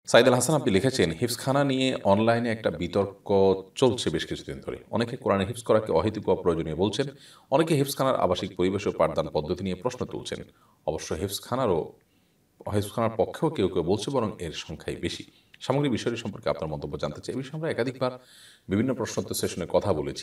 সাইদ আল হাসান আপনি লিখেছেন, হিফজখানা নিয়ে অনলাইনে একটা বিতর্ক চলছে বেশ কিছুদিন ধরে। অনেকে কোরআনে হিফজ করাকে অহেতুক ও অপ্রয়োজনীয় বলছেন, অনেকে হিফজখানার আবাসিক পরিবেশ ও পাঠদান পদ্ধতি নিয়ে প্রশ্ন তুলছেন। অবশ্য হিফজখানার পক্ষেও কেউ কেউ বলছে, বরং এর সংখ্যাই বেশি। সামগ্রিক বিষয়টি সম্পর্কে আপনার মন্তব্য জানতে চাই। এই বিষয়ে আমরা একাধিকবার বিভিন্ন প্রশ্নোত্তর সেশনে কথা বলেছি।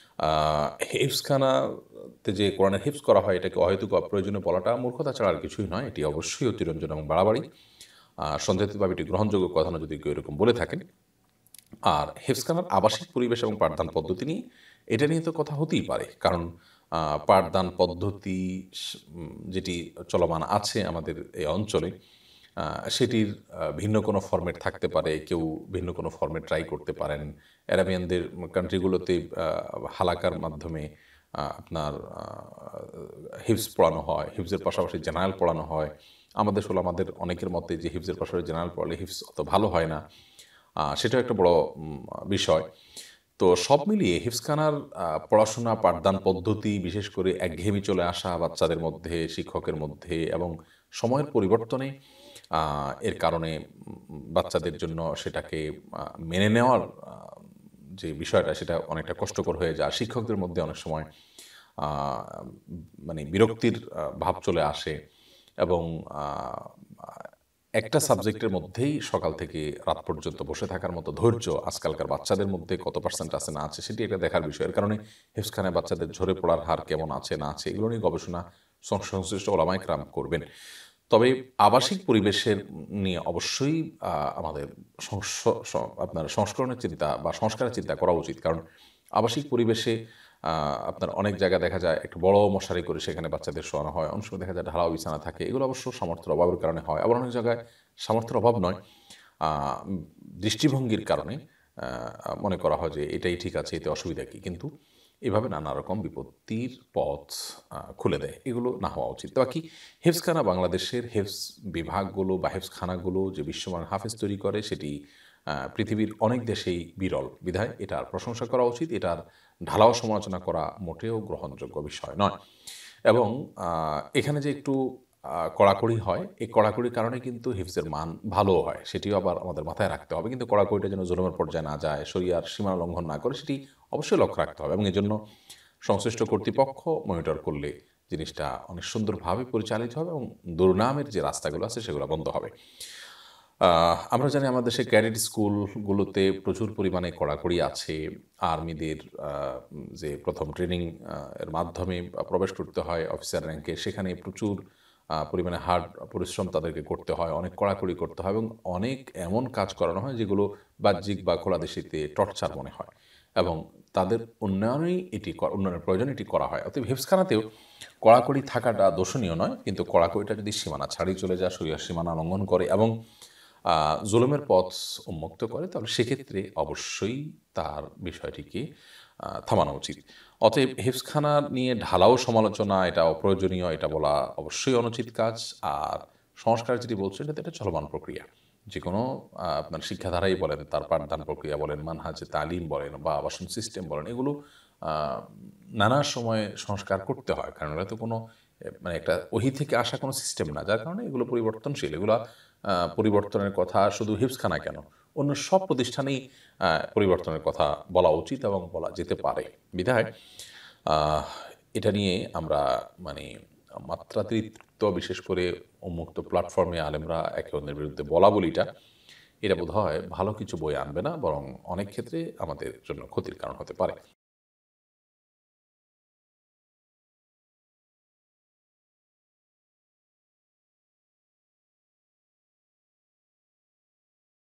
হিফজখানাতে যে কোরআনের হিফজ করা হয়, এটাকে অহেতুক অপ্রয়োজনীয় বলাটা মূর্খতা ছাড়া আর কিছুই নয়। এটি অবশ্যই অতিরঞ্জন এবং বাড়াবাড়ি। সন্দেহিতভাবে এটি গ্রহণযোগ্য কথা না, যদি কেউ এরকম বলে থাকেন। আর হেফজখানার আবাসিক পরিবেশ এবং পাঠদান পদ্ধতি নিয়ে, এটা নিয়ে তো কথা হতেই পারে। কারণ পাঠদান পদ্ধতি যেটি চলমান আছে আমাদের এই অঞ্চলে, সেটির ভিন্ন কোনো ফরম্যাট থাকতে পারে। কেউ ভিন্ন কোনো ফরম্যাট ট্রাই করতে পারেন। অ্যারাবিয়ানদের কান্ট্রিগুলোতে হালাকার মাধ্যমে আপনার হিফজ পড়ানো হয়, হিফজের পাশাপাশি জেনারেল পড়ানো হয়। আমাদের অনেকের মতে যে হিফজের পাশাপাশি জেনারেল পড়লে হিফজ অত ভালো হয় না, সেটাও একটা বড় বিষয়। তো সব মিলিয়ে হিফজখানার পড়াশোনা, পাঠদান পদ্ধতি, বিশেষ করে একঘেয়েমি চলে আসা বাচ্চাদের মধ্যে, শিক্ষকের মধ্যে, এবং সময়ের পরিবর্তনে এর কারণে বাচ্চাদের জন্য সেটাকে মেনে নেওয়ার যে বিষয়টা, সেটা অনেকটা কষ্টকর হয়ে যায়। শিক্ষকদের মধ্যে অনেক সময় মানে বিরক্তির ভাব চলে আসে, এবং একটা সাবজেক্টের মধ্যেই সকাল থেকে রাত পর্যন্ত বসে থাকার মতো ধৈর্য আজকালকার বাচ্চাদের মধ্যে কত পার্সেন্ট আছে না আছে, সেটি একটা দেখার বিষয়। এর কারণে হিফজখানায় বাচ্চাদের ঝরে পড়ার হার কেমন আছে না আছে, এগুলো নিয়ে গবেষণা সংশ্লিষ্ট ওলামায়ে কেরাম করবেন। তবে আবাসিক পরিবেশের নিয়ে অবশ্যই আমাদের আপনার সংস্করণের চিন্তা বা সংস্কারের চিন্তা করা উচিত। কারণ আবাসিক পরিবেশে আপনার অনেক জায়গায় দেখা যায় একটু বড় মশারি করে সেখানে বাচ্চাদের শোয়ানো হয়। অনেক সময় দেখা যায় ঢালাও বিছানা থাকে। এগুলো অবশ্য সামর্থ্যের অভাবের কারণে হয়। আবার অনেক জায়গায় সামর্থ্যের অভাব নয়, দৃষ্টিভঙ্গির কারণে মনে করা হয় যে এটাই ঠিক আছে, এতে অসুবিধা কী। কিন্তু এভাবে নানা রকম বিপত্তির পথ খুলে দেয়। এগুলো না হওয়া উচিত। বাকি হেফজখানা, বাংলাদেশের হেফজ বিভাগগুলো বা হেফজখানাগুলো যে বিশ্বমান হাফেজ তৈরি করে, সেটি পৃথিবীর অনেক দেশেই বিরল। বিধায় এটার প্রশংসা করা উচিত। এটার ঢালাও সমালোচনা করা মোটেও গ্রহণযোগ্য বিষয় নয়। এবং এখানে যে একটু কড়াকড়ি হয়, এই কড়াকড়ির কারণে কিন্তু হিফজের মান ভালোও হয়। সেটিও আবার আমাদের মাথায় রাখতে হবে। কিন্তু কড়াকড়িটা যেন জুলুমের পর্যায়ে না যায়, শরিয়ার সীমা লঙ্ঘন না করে, সেটি অবশ্যই লক্ষ্য রাখতে হবে। এবং এজন্য সংশ্লিষ্ট কর্তৃপক্ষ মনিটর করলে জিনিসটা অনেক সুন্দরভাবে পরিচালিত হবে, এবং দুর্নামের যে রাস্তাগুলো আছে সেগুলো বন্ধ হবে। আমরা জানি আমাদের দেশে ক্যাডেট স্কুলগুলোতে প্রচুর পরিমাণে কড়াকড়ি আছে। আর্মিদের যে প্রথম ট্রেনিং এর মাধ্যমে প্রবেশ করতে হয় অফিসার র্যাঙ্কে, সেখানে প্রচুর পরিমাণে হার্ড পরিশ্রম তাদেরকে করতে হয়, অনেক কড়াকড়ি করতে হয়, এবং অনেক এমন কাজ করানো হয় যেগুলো বাহ্যিক বা খোলাদেশিতে টর্চার মনে হয়, এবং তাদের উন্নয়নের প্রয়োজন এটি করা হয়। অতএব হিফজখানাতেও কড়াকড়ি থাকাটা দোষণীয় নয়, কিন্তু কড়াকড়িটা যদি সীমানা ছাড়িয়ে চলে যায়, শরিয়ার সীমানা লঙ্ঘন করে এবং জুলুমের পথ উন্মুক্ত করে, তাহলে সেক্ষেত্রে অবশ্যই তার বিষয়টিকে থামানো উচিত। অতএব হিফজখানা নিয়ে ঢালাও সমালোচনা, এটা অপ্রয়োজনীয়, এটা বলা অবশ্যই অনুচিত কাজ। আর সংস্কার যেটি বলছেন, এটা একটা চলমান প্রক্রিয়া। যে কোনো আপনার শিক্ষাধারাই বলেন, তার পাঠদান প্রক্রিয়া বলেন, মানহাজে তালিম বলেন বা আবাসন সিস্টেম বলেন, এগুলো নানা সময়ে সংস্কার করতে হয়। কারণ এটা তো কোনো মানে একটা ওহি থেকে আসা কোনো সিস্টেম না, যার কারণে এগুলো পরিবর্তনশীল। এগুলো পরিবর্তনের কথা শুধু হিফজখানা কেন, অন্য সব প্রতিষ্ঠানেই পরিবর্তনের কথা বলা উচিত এবং বলা যেতে পারে। বিধায় এটা নিয়ে আমরা মানে মাত্রাতিরিক্ত, বিশেষ করে উন্মুক্ত প্ল্যাটফর্মে আলেমরা একে অন্যের বিরুদ্ধে বলা বলিটা, এটা বোধহয় ভালো কিছু বয়ে আনবে না, বরং অনেক ক্ষেত্রে আমাদের জন্য ক্ষতির কারণ হতে পারে।